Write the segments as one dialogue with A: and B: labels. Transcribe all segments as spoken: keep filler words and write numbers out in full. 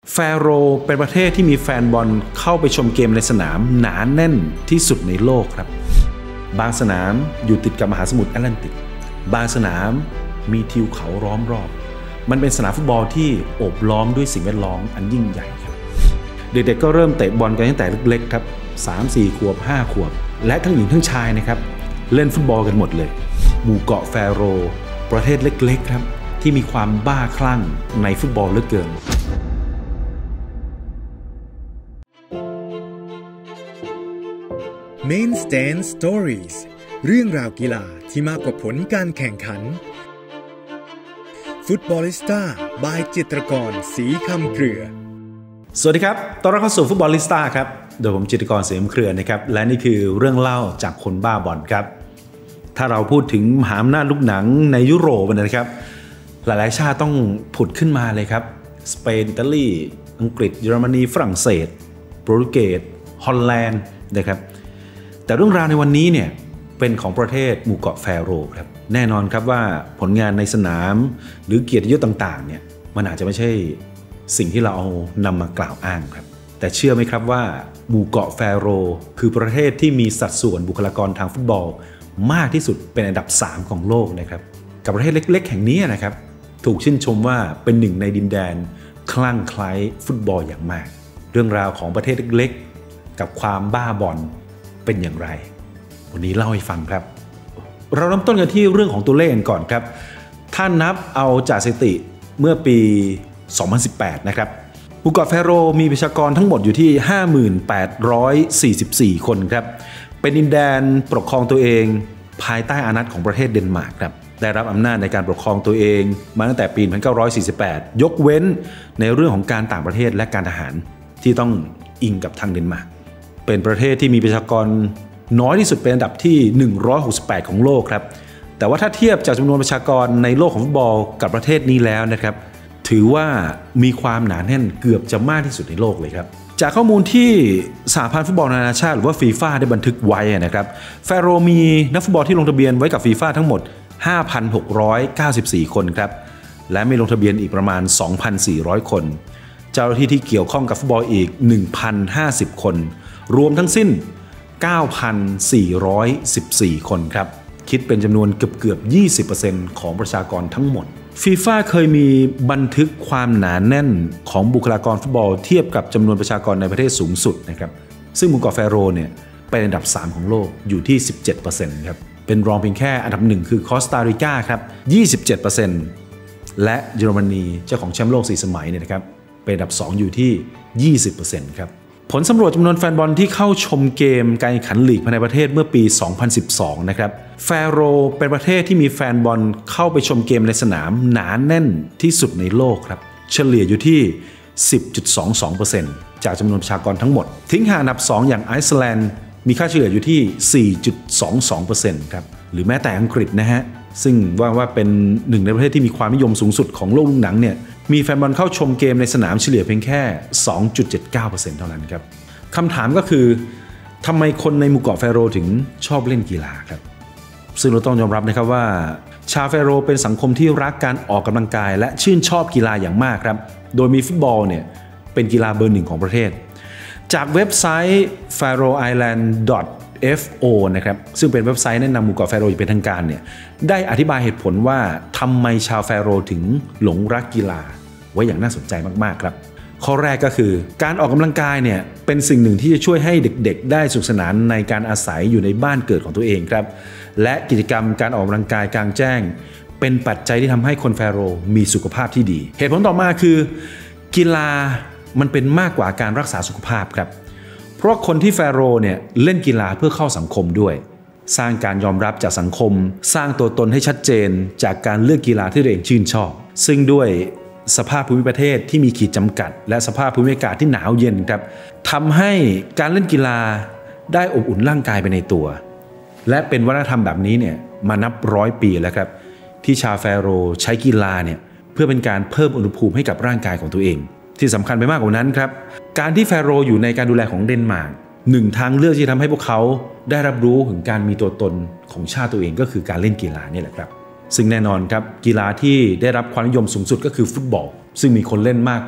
A: แฟโรเป็นประเทศที่มีแฟนบอลเข้าไปชมเกมในสนามหนาแน่นที่สุดในโลกครับบางสนามอยู่ติดกับมหาสมุทรแอตแลนติกบางสนามมีทิวเขาล้อมรอบมันเป็นสนามฟุตบอลที่โอบล้อมด้วยสิ่งแวดล้อมอันยิ่งใหญ่ครับเด็กๆก็เริ่มเตะบอลกันตั้งแต่เล็กๆครับ สามสี่ ขวบห้าขวบและทั้งหญิงทั้งชายนะครับเล่นฟุตบอลกันหมดเลยหมู่เกาะแฟโรประเทศเล็กๆครับที่มีความบ้าคลั่งในฟุตบอลเหลือเกิน
B: Main Stand Stories เรื่องราวกีฬาที่มากกว่าผลการแข่งขัน Footballista by จิตรกรศรีคำเครือ
A: สวัสดีครับต้อนรับเข้าสู่ Footballista ครับโดยผมจิตรกรศรีคำเครือนะครับและนี่คือเรื่องเล่าจากคนบ้าบอลครับถ้าเราพูดถึงมหาอำนาจลูกหนังในยุโรปนะครับหลายๆชาติต้องผุดขึ้นมาเลยครับสเปนอิตาลีอังกฤษเยอรมนีฝรั่งเศสโปรตุเกสฮอลแลนด์นะครับแต่เรื่องราวในวันนี้เนี่ยเป็นของประเทศหมู่เกาะแฟโรครับแน่นอนครับว่าผลงานในสนามหรือเกียรติยศต่างๆเนี่ยมันอาจจะไม่ใช่สิ่งที่เราเอานำมากล่าวอ้างครับแต่เชื่อไหมครับว่าหมู่เกาะแฟโรคือประเทศที่มีสัดส่วนบุคลากรทางฟุตบอลมากที่สุดเป็นอันดับสามของโลกนะครับกับประเทศเล็กๆแห่งนี้นะครับถูกชื่นชมว่าเป็นหนึ่งในดินแดนคลั่งไคล้ฟุตบอลอย่างมากเรื่องราวของประเทศเล็กๆกับความบ้าบอลเป็นอย่างไรวันนี้เล่าให้ฟังครับเราเริ่มต้นกันที่เรื่องของตัวเลขกันก่อนครับถ้านับเอาจากสถิติเมื่อปีสองพันสิบแปดนะครับหมู่เกาะแฟโรมีประชากรทั้งหมดอยู่ที่ ห้าหมื่นแปดร้อยสี่สิบสี่ คนครับเป็นดินแดนปกครองตัวเองภายใต้อานัตของประเทศเดนมาร์กครับได้รับอำนาจในการปกครองตัวเองมาตั้งแต่ปีหนึ่งพันเก้าร้อยสี่สิบแปดยกเว้นในเรื่องของการต่างประเทศและการทหารที่ต้องอิงกับทางเดนมาร์กเป็นประเทศที่มีประชากรน้อยที่สุดเป็นอันดับที่หนึ่งร้อยหกสิบแปดของโลกครับแต่ว่าถ้าเทียบจากจำนวนประชากรในโลกของฟุตบอลกับประเทศนี้แล้วนะครับถือว่ามีความหนาแน่นเกือบจะมากที่สุดในโลกเลยครับจากข้อมูลที่สหพันธ์ฟุตบอลนานาชาติหรือว่าฟีฟ่าได้บันทึกไว้นะครับแฟโรมีนักฟุตบอลที่ลงทะเบียนไว้กับฟีฟ่าทั้งหมด ห้าพันหกร้อยเก้าสิบสี่ คนครับและไม่ลงทะเบียนอีกประมาณ สองพันสี่ร้อย คนเจ้าหน้าที่ที่เกี่ยวข้องกับฟุตบอลอีก หนึ่งพันห้าสิบ คนรวมทั้งสิ้น เก้าพันสี่ร้อยสิบสี่ คนครับคิดเป็นจำนวนเกือบๆ ยี่สิบเปอร์เซ็นต์ ของประชากรทั้งหมดฟีฟ่าเคยมีบันทึกความหนาแน่นของบุคลากรฟุตบอลเทียบกับจำนวนประชากรในประเทศสูงสุดนะครับซึ่งหมู่เกาะแฟโรเนี่ยเป็นอันดับสามของโลกอยู่ที่ สิบเจ็ดเปอร์เซ็นต์ ครับเป็นรองเพียงแค่อันดับหนึ่งคือคอสตาริกาครับ ยี่สิบเจ็ดเปอร์เซ็นต์ และเยอรมนีเจ้าของแชมป์โลกสี่สมัยเนี่ยนะครับเป็นอันดับสองอยู่ที่ ยี่สิบเปอร์เซ็นต์ ครับผลสำรวจจำนวนแฟนบอลที่เข้าชมเกมการแข่งขันลีกภายในประเทศเมื่อปี สองพันสิบสอง นะครับแฟโรเป็นประเทศที่มีแฟนบอลเข้าไปชมเกมในสนามหนาแน่นที่สุดในโลกครับเฉลี่ยอยู่ที่ สิบจุดสองสองเปอร์เซ็นต์ จากจำนวนประชากรทั้งหมดทิ้งห่างอันดับสองอย่างไอซ์แลนด์มีค่าเฉลี่ยอยู่ที่ สี่จุดสองสองเปอร์เซ็นต์ ครับหรือแม้แต่อังกฤษนะฮะซึ่งว่าว่าเป็นหนึ่งในประเทศที่มีความนิยมสูงสุดของโลกลูกหนังเนี่ยมีแฟนบอลเข้าชมเกมในสนามเฉลี่ยเพียงแค่ สองจุดเจ็ดเก้าเปอร์เซ็นต์ เท่านั้นครับคำถามก็คือทำไมคนในหมู่เกาะแฟโรถึงชอบเล่นกีฬาครับซึ่งเราต้องยอมรับนะครับว่าชาวแฟโรเป็นสังคมที่รักการออกกำลังกายและชื่นชอบกีฬาอย่างมากครับโดยมีฟุตบอลเนี่ยเป็นกีฬาเบอร์หนึ่งของประเทศจากเว็บไซต์ แฟโรไอแลนด์ ดอท เอฟ โอ นะครับซึ่งเป็นเว็บไซต์แนะนำหมู่เกาะแฟโรอย่างเป็นทางการเนี่ยได้อธิบายเหตุผลว่าทำไมชาวแฟโรถึงหลงรักกีฬาไว้อย่างน่าสนใจมากๆครับข้อแรกก็คือการออกกำลังกายเนี่ยเป็นสิ่งหนึ่งที่จะช่วยให้เด็กๆได้สนุกสนานในการอาศัยอยู่ในบ้านเกิดของตัวเองครับและกิจกรรมการออกกำลังกายกลางแจ้งเป็นปัจจัยที่ทำให้คนแฟโรมีสุขภาพที่ดีเหตุผลต่อมาคือกีฬามันเป็นมากกว่าการรักษาสุขภาพครับเพราะคนที่แฟโรเนี่ยเล่นกีฬาเพื่อเข้าสังคมด้วยสร้างการยอมรับจากสังคมสร้างตัวตนให้ชัดเจนจากการเลือกกีฬาที่ตัวเองชื่นชอบซึ่งด้วยสภาพภูมิประเทศที่มีขีดจำกัดและสภาพภูมิอากาศที่หนาวเย็นครับทำให้การเล่นกีฬาได้อบอุ่นร่างกายไปในตัวและเป็นวัฒนธรรมแบบนี้เนี่ยมานับร้อยปีแล้วครับที่ชาวแฟโรใช้กีฬาเนี่ยเพื่อเป็นการเพิ่มอุณหภูมิให้กับร่างกายของตัวเองที่สำคัญไปมากกว่านั้นครับการที่แฟโรอยู่ในการดูแลของเดนมาร์กหนึ่งทางเลือกที่ทำให้พวกเขาได้รับรู้ถึงการมีตัวตนของชาติตัวเองก็คือการเล่นกีฬานี่แหละครับซึ่งแน่นอนครับกีฬาที่ได้รับความนิยมสูงสุดก็คือฟุตบอลซึ่งมีคนเล่นมากกว่า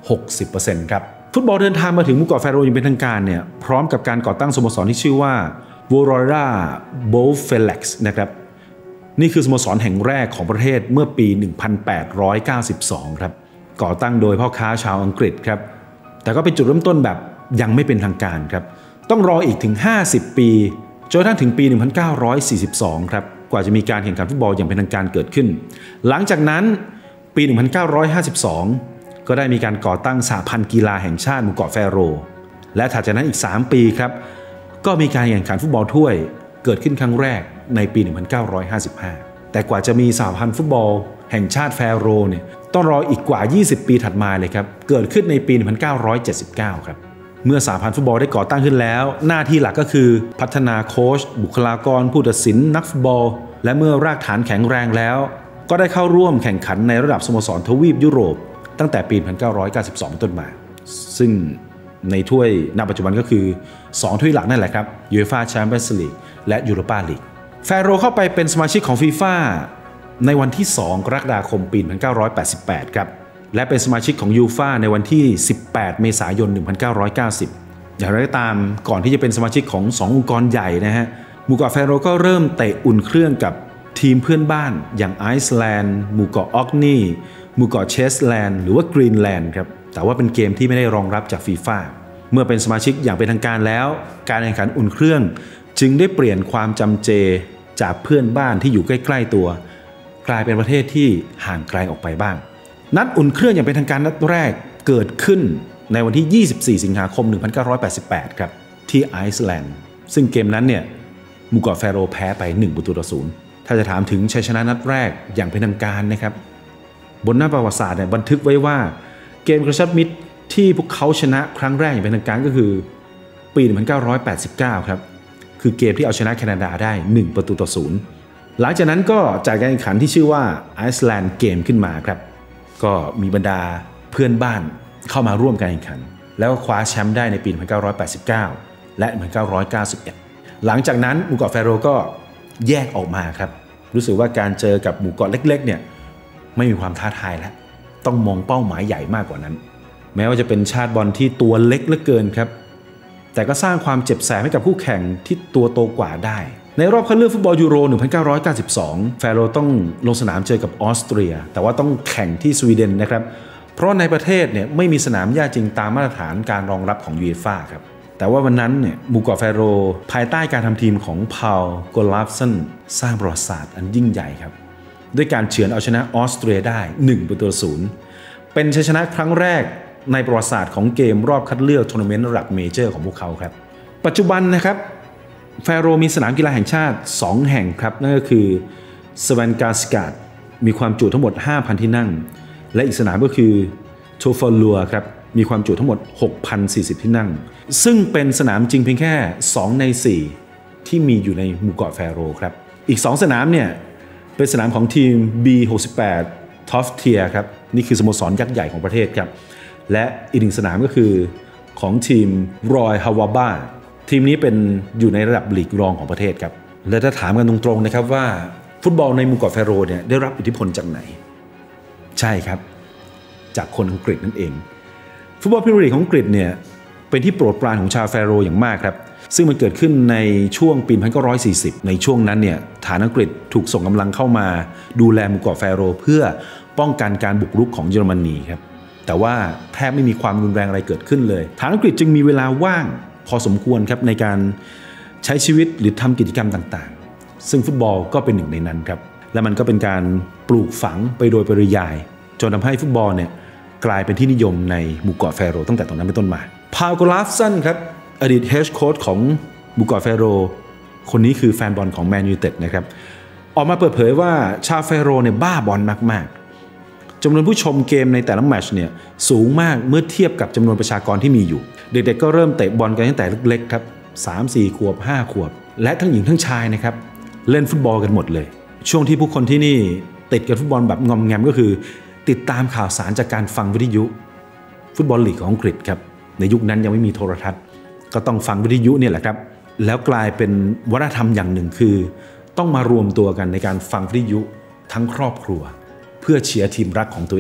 A: หกสิบเปอร์เซ็นต์ ครับฟุตบอลเดินทางมาถึงหมู่เกาะแฟโรอย่างเป็นทางการเนี่ยพร้อมกับการก่อตั้งสโมสรที่ชื่อว่า Worora Bouffelex นะครับนี่คือสโมสรแห่งแรกของประเทศเมื่อปี หนึ่งพันแปดร้อยเก้าสิบสอง ครับก่อตั้งโดยพ่อค้าชาวอังกฤษครับแต่ก็เป็นจุดเริ่มต้นแบบยังไม่เป็นทางการครับต้องรออีกถึงห้าสิบปีจนกระทั่งถึงปี หนึ่งพันเก้าร้อยสี่สิบสอง ครับกว่าจะมีการแข่งขันฟุตบอลอย่างเป็นทางการเกิดขึ้นหลังจากนั้นปี หนึ่งพันเก้าร้อยห้าสิบสอง ก็ได้มีการก่อตั้งสหพันธ์กีฬาแห่งชาติหมู่เกาะแฟโรและถัดจากนั้นอีกสามปีครับก็มีการแข่งขันฟุตบอลถ้วยเกิดขึ้นครั้งแรกในปี หนึ่งพันเก้าร้อยห้าสิบห้า แต่กว่าจะมีสหพันธ์ฟุตบอลแห่งชาติแฟโรเนี่ยต้องรออีกกว่ายี่สิบปีถัดมาเลยครับเกิดขึ้นในปี หนึ่งพันเก้าร้อยเจ็ดสิบเก้า ครับเมื่อสหพันธ์ฟุตบอลได้ก่อตั้งขึ้นแล้วหน้าที่หลักก็คือพัฒนาโค้ชบุคลากรผู้ตัดสินนักฟุตบอลและเมื่อรากฐานแข็งแรงแล้วก็ได้เข้าร่วมแข่งขันในระดับสโมสรทวีปยุโรปตั้งแต่ปี หนึ่งพันเก้าร้อยเก้าสิบสอง ต้นมาซึ่งในถ้วยณปัจจุบันก็คือสองถ้วยหลักนั่นแหละครับ UEFA Champions League และ Europa League แฟโรเข้าไปเป็นสมาชิกของ FIFA ในวันที่สองกรกฎาคมปี หนึ่งพันเก้าร้อยแปดสิบแปด ครับและเป็นสมาชิกของ ยูฟ่า ในวันที่สิบแปดเมษายน หนึ่งพันเก้าร้อยเก้าสิบ อย่างไรก็ตามก่อนที่จะเป็นสมาชิกของสององค์กรใหญ่นะฮะหมู่เกาะแฟโรก็เริ่มเตะอุ่นเครื่องกับทีมเพื่อนบ้านอย่างไอซ์แลนด์หมู่เกาะออกนีหมู่เกาะเชสแลนด์หรือว่ากรีนแลนด์ครับแต่ว่าเป็นเกมที่ไม่ได้รองรับจาก FIFA เมื่อเป็นสมาชิกอย่างเป็นทางการแล้วการแข่งขันอุ่นเครื่องจึงได้เปลี่ยนความจำเจจากเพื่อนบ้านที่อยู่ใกล้ๆตัวกลายเป็นประเทศที่ห่างไกลออกไปบ้างนัดอุ่นเครื่องอย่างเป็นทางการนัดแรกเกิดขึ้นในวันที่ยี่สิบสี่สิงหาคม หนึ่งพันเก้าร้อยแปดสิบแปด ครับที่ไอซ์แลนด์ซึ่งเกมนั้นเนี่ยหมู่เกาะแฟโรแพ้ไปหนึ่งประตูต่อศูนย์ถ้าจะถามถึงชัยชนะนัดแรกอย่างเป็นทางการนะครับบนหน้าประวัติศาสตร์เนี่ยบันทึกไว้ว่าเกมกระชับมิตรที่พวกเขาชนะครั้งแรกอย่างเป็นทางการก็คือปี หนึ่งพันเก้าร้อยแปดสิบเก้า ครับคือเกมที่เอาชนะแคนาดาได้หนึ่งประตูต่อศูนย์หลังจากนั้นก็จัดการแข่งขันที่ชื่อว่าไอซ์แลนด์เกมขึ้นมาครับก็มีบรรดาเพื่อนบ้านเข้ามาร่วมการแข่งขันแล้วก็คว้าแชมป์ได้ในปี หนึ่งพันเก้าร้อยแปดสิบเก้า และ หนึ่งพันเก้าร้อยเก้าสิบเอ็ด หลังจากนั้นหมู่เกาะแฟโรก็แยกออกมาครับรู้สึกว่าการเจอกับหมู่เกาะเล็กๆเนี่ยไม่มีความท้าทายแล้วต้องมองเป้าหมายใหญ่มากกว่านั้นแม้ว่าจะเป็นชาติบอลที่ตัวเล็กเหลือเกินครับแต่ก็สร้างความเจ็บแสบให้กับคู่แข่งที่ตัวโตกว่าได้ในรอบคัดเลือกฟุตบอลยูโร หนึ่งพันเก้าร้อยเก้าสิบสอง แฟโรต้องลงสนามเจอกับออสเตรียแต่ว่าต้องแข่งที่สวีเดนนะครับเพราะในประเทศเนี่ยไม่มีสนามหญ้าจริงตามมาตรฐานการรองรับของยูเอฟ่าครับแต่ว่าวันนั้นเนี่ยหมู่เกาะแฟโรภายใต้การทำทีมของพาลโกลาฟสันสร้างประวัติศาสตร์อันยิ่งใหญ่ครับด้วยการเฉือนเอาชนะออสเตรียได้หนึ่งประตูต่อศูนย์เป็นชัยชนะครั้งแรกในประวัติศาสตร์ของเกมรอบคัดเลือกทัวร์นาเมนต์ระดับเมเจอร์ของพวกเขาครับปัจจุบันนะครับแฟโรมีสนามกีฬาแห่งชาติสองแห่งครับนั่นก็คือสแวนการ์สกาดมีความจุทั้งหมด ห้าพัน ที่นั่งและอีกสนามก็คือโทฟอลลัวครับมีความจุทั้งหมด หกพันสี่สิบ ที่นั่งซึ่งเป็นสนามจริงเพียงแค่สองในสี่ที่มีอยู่ในหมู่เกาะแฟโรครับอีกสองสนามเนี่ยเป็นสนามของทีม บี หกสิบแปด Top Tier ครับนี่คือสโมสรยักษ์ใหญ่ของประเทศครับและอีกหนึ่งสนามก็คือของทีมรอยฮาวาบ้าทีมนี้เป็นอยู่ในระดับลีกรองของประเทศครับและถ้าถามกันตรงๆนะครับว่าฟุตบอลในหมู่เกาะแฟโรเนี่ยได้รับอิทธิพลจากไหนใช่ครับจากคนอังกฤษนั่นเองฟุตบอลพรีเมียร์ลีกของอังกฤษเนี่ยเป็นที่โปรดปรานของชาวแฟโรอย่างมากครับซึ่งมันเกิดขึ้นในช่วงปี หนึ่งพันเก้าร้อยสี่สิบ ในช่วงนั้นเนี่ยฐานอังกฤษถูกส่งกำลังเข้ามาดูแลหมู่เกาะแฟโรเพื่อป้องกันการบุกรุกของเยอรมนีครับแต่ว่าแทบไม่มีความรุนแรงอะไรเกิดขึ้นเลยฐานอังกฤษจึงมีเวลาว่างพอสมควรครับในการใช้ชีวิตหรือทำกิจกรรมต่างๆซึ่งฟุตบอลก็เป็นหนึ่งในนั้นครับและมันก็เป็นการปลูกฝังไปโดยปริยายจนทำให้ฟุตบอลเนี่ยกลายเป็นที่นิยมในหมู่เกาะแฟโรตั้งแต่ตอนนั้นเป็นต้นมาพาลโกลาฟสันครับอดีตเฮดโค้ชของหมู่เกาะแฟโรคนนี้คือแฟนบอลของแมนยูไนเต็ดนะครับออกมาเปิดเผยว่าชาวแฟโรเนี่ยบ้าบอลมากๆจำนวนผู้ชมเกมในแต่ละแมตช์เนี่ยสูงมากเมื่อเทียบกับจำนวนประชากรที่มีอยู่เด็กๆก็เริ่มเตะบอลกันตั้งแต่เล็กๆครับสาม สี่ ขวบห้าขวบและทั้งหญิงทั้งชายนะครับเล่นฟุตบอลกันหมดเลยช่วงที่ผู้คนที่นี่ติดกับฟุตบอลแบบงอมแงมก็คือติดตามข่าวสารจากการฟังวิทยุฟุตบอลลีกของอังกฤษครับในยุคนั้นยังไม่มีโทรทัศน์ก็ต้องฟังวิทยุเนี่ยแหละครับแล้วกลายเป็นวัฒนธรรมอย่างหนึ่งคือต้องมารวมตัวกันในการฟังวิทยุทั้งครอบครัวเพื่อเชียร์ทีมรักของตัวเอง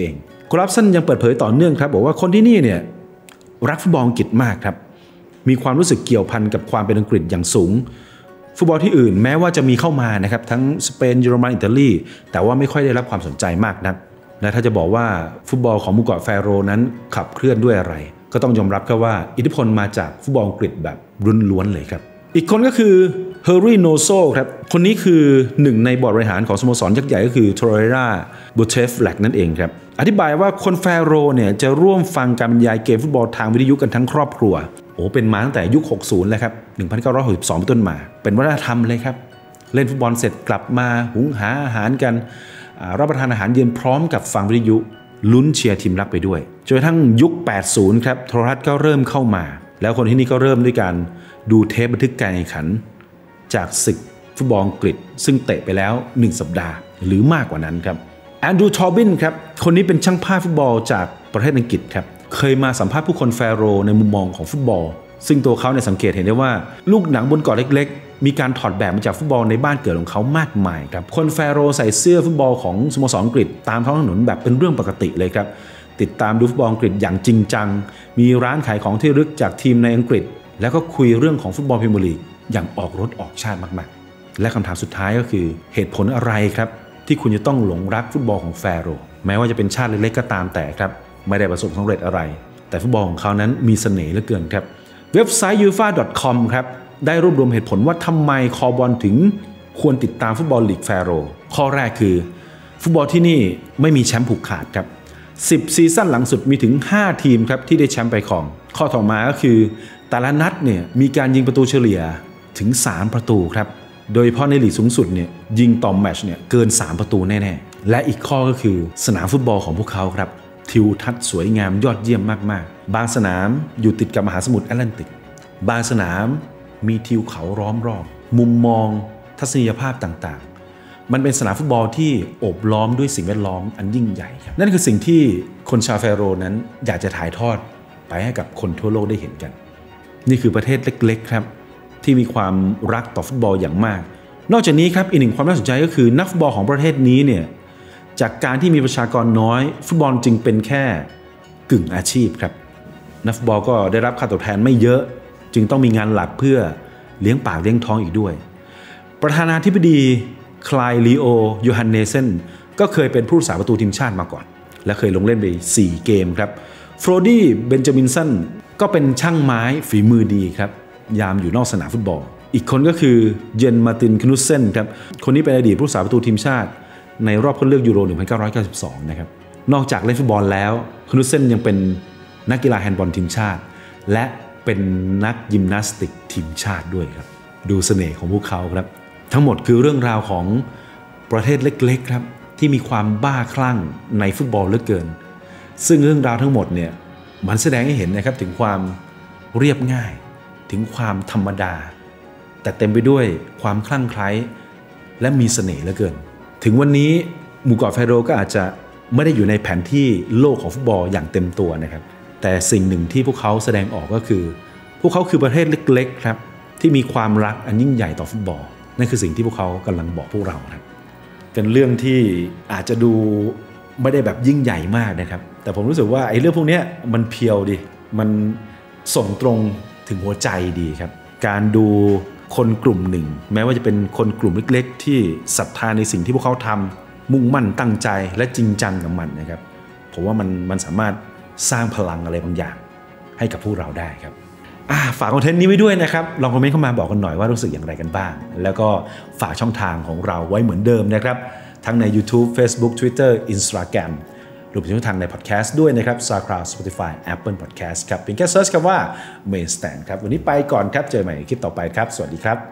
A: คอร์รัปชันยังเปิดเผยต่อเนื่องครับบอกว่าคนที่นี่เนี่ยรักฟุตบอลอังกฤษมากครับมีความรู้สึกเกี่ยวพันกับความเป็นอังกฤษอย่างสูงฟุตบอลที่อื่นแม้ว่าจะมีเข้ามานะครับทั้งสเปนเยอรมันอิตาลีแต่ว่าไม่ค่อยได้รับความสนใจมากนักและถ้าจะบอกว่าฟุตบอลของหมู่เกาะแฟโรนั้นขับเคลื่อนด้วยอะไรก็ต้องยอมรับครับว่าอิทธิพลมาจากฟุตบอลอังกฤษแบบล้วนๆเลยครับอีกคนก็คือเฮอร์รี่โนโซครับคนนี้คือหนึ่งในบอร์ดบริหารของสโมสรยักษ์ใหญ่ก็คือโทเรราบูเทฟแลกนั่นเองครับอธิบายว่าคนแฟโรเนี่ยจะร่วมฟังการบรรยายเกมฟุตบอลทางวิทยุกันทั้งครอบครัวโอ้เป็นมาตั้งแต่ยุคหกสิบเลยครับหนึ่งพันเก้าร้อยหกสิบสองเป็นต้นมาเป็นวัฒนธรรมเลยครับเล่นฟุตบอลเสร็จกลับมาหุงหาอาหารกันรับประทานอาหารเย็นพร้อมกับฟังวิทยุลุ้นเชียร์ทีมรักไปด้วยจนกระทั่งยุคแปดสิบครับโทรทัศน์ก็เริ่มเข้ามาแล้วคนที่นี่ก็เริ่มด้วยการดูเทปบันทึกการแข่งขันจากศึกฟุตบอลอังกฤษซึ่งเตะไปแล้วหนึ่งสัปดาห์หรือมากกว่านั้นครับแอนดรูว์ทอร์บินครับคนนี้เป็นช่างภาพฟุตบอลจากประเทศอังกฤษครับเคยมาสัมภาษณ์ผู้คนแฟโรในมุมมองของฟุตบอลซึ่งตัวเขาเนี่ยสังเกตเห็นได้ว่าลูกหนังบนเกาะเล็กๆมีการถอดแบบมาจากฟุตบอลในบ้านเกิดของเขามากมายครับคนแฟโรใส่เสื้อฟุตบอลของสโมสรอังกฤษตามท้องถนนแบบเป็นเรื่องปกติเลยครับติดตามดูฟุตบอลอังกฤษอย่างจริงจังมีร้านขายของที่ระลึกจากทีมในอังกฤษแล้วก็คุยเรื่องของฟุตบอลพรีเมียร์ลีกอย่างออกรถออกชาติมากๆและคำถามสุดท้ายก็คือเหตุผลอะไรครับที่คุณจะต้องหลงรักฟุตบอลของแฟโรแม้ว่าจะเป็นชาติเล็กๆก็ตามแต่ครับไม่ได้ประสบความสำเร็จอะไรแต่ฟุตบอลของเขานั้นมีเสน่ห์เหลือเกินครับเว็บไซต์ ยูฟ่า ดอท คอม ครับได้รวบรวมเหตุผลว่าทำไมคอบอลถึงควรติดตามฟุตบอลลีกแฟโรข้อแรกคือฟุตบอลที่นี่ไม่มีแชมป์ผูกขาดครับสิบซีซั่นหลังสุดมีถึงห้าทีมครับที่ได้แชมป์ไปครองข้อต่อมาก็คือแต่ละนัดเนี่ยมีการยิงประตูเฉลี่ยถึงสามประตูครับโดยเฉพาะในลีกสูงสุดเนี่ยยิงต่อแมตช์เนี่ยเกินสามประตูแน่ๆและอีกข้อก็คือสนามฟุตบอลของพวกเขาครับทิวทัศน์สวยงามยอดเยี่ยมมากๆบางสนามอยู่ติดกับมหาสมุทรแอตแลนติกบางสนามมีทิวเขาล้อมรอบมุมมองทัศนียภาพต่างๆมันเป็นสนามฟุตบอลที่โอบล้อมด้วยสิ่งแวดล้อมอันยิ่งใหญ่ครับนั่นคือสิ่งที่คนชาวแฟโรนั้นอยากจะถ่ายทอดไปให้กับคนทั่วโลกได้เห็นกันนี่คือประเทศเล็กๆครับที่มีความรักต่อฟุตบอลอย่างมากนอกจากนี้ครับอีกหนึ่งความน่าสนใจก็คือนักฟุตบอลของประเทศนี้เนี่ยจากการที่มีประชากรน้อยฟุตบอลจึงเป็นแค่กึ่งอาชีพครับนักฟุตบอลก็ได้รับค่าตอบแทนไม่เยอะจึงต้องมีงานหลักเพื่อเลี้ยงปากเลี้ยงท้องอีกด้วยประธานาธิบดีคลายลีโอโยฮันเนเซนก็เคยเป็นผู้รักษาประตูทีมชาติมาก่อนและเคยลงเล่นไปสี่เกมครับโฟรดี้เบนจามินสันก็เป็นช่างไม้ฝีมือดีครับยามอยู่นอกสนามฟุตบอลอีกคนก็คือเยนมาร์ตินคนูเซนครับคนนี้เป็นอดีตผู้รักษาประตูทีมชาติในรอบคัดเลือกยูโรหนึ่งพันเก้าร้อยเก้าสิบสองนะครับนอกจากเล่นฟุตบอลแล้วคนูเซนยังเป็นนักกีฬาแฮนด์บอลทีมชาติและเป็นนักยิมนาสติกทีมชาติด้วยครับดูเสน่ห์ของพวกเขาครับทั้งหมดคือเรื่องราวของประเทศเล็กๆครับที่มีความบ้าคลั่งในฟุตบอลเหลือเกินซึ่งเรื่องราวทั้งหมดเนี่ยมันแสดงให้เห็นนะครับถึงความเรียบง่ายถึงความธรรมดาแต่เต็มไปด้วยความคลั่งไคล้และมีเสน่ห์เหลือเกินถึงวันนี้หมู่เกาะแฟโรก็อาจจะไม่ได้อยู่ในแผนที่โลกของฟุตบอลอย่างเต็มตัวนะครับแต่สิ่งหนึ่งที่พวกเขาแสดงออกก็คือพวกเขาคือประเทศเล็กๆครับที่มีความรักอันยิ่งใหญ่ต่อฟุตบอลนั่นคือสิ่งที่พวกเขากำลังบอกพวกเราครับเป็นเรื่องที่อาจจะดูไม่ได้แบบยิ่งใหญ่มากนะครับแต่ผมรู้สึกว่าไอ้เรื่องพวกนี้มันเพียวดีมันส่งตรงถึงหัวใจดีครับการดูคนกลุ่มหนึ่งแม้ว่าจะเป็นคนกลุ่มเล็กๆที่ศรัทธาในสิ่งที่พวกเขาทำมุ่งมั่นตั้งใจและจริงจังกับมันนะครับผมว่ามันมันสามารถสร้างพลังอะไรบางอย่างให้กับพวกเราได้ครับฝากคอนเทนต์นี้ไว้ด้วยนะครับลองคอมเมนต์เข้ามาบอกกันหน่อยว่ารู้สึกอย่างไรกันบ้างแล้วก็ฝากช่องทางของเราไว้เหมือนเดิมนะครับทั้งใน YouTube Facebook Twitter Instagram รวมถึงช่องทางใน Podcast ด้วยนะครับ SoundCloud Spotify Apple Podcast ครับเพียงแค่เซิร์ชคำว่า Main Stand ครับวันนี้ไปก่อนครับเจอใหม่ในคลิปต่อไปครับสวัสดีครับ